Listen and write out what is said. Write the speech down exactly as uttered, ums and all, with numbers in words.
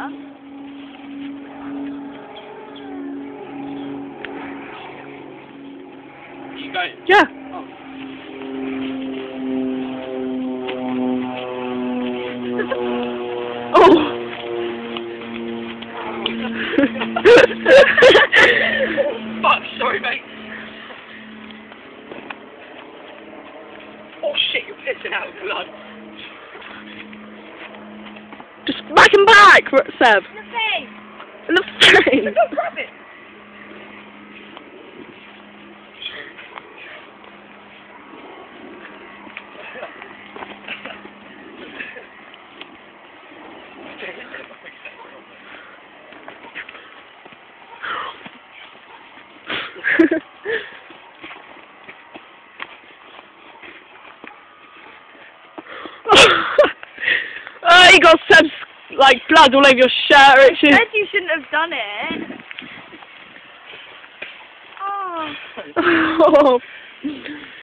You go. Yeah. Oh. Oh. Fuck, sorry mate. Oh shit, you're pissing out blood. Just whack him back, Seb. In the face! In the face. Go grab it! Oh, you got Seb's like blood all over your shirt, Richard. I said you shouldn't have done it. Oh. Oh.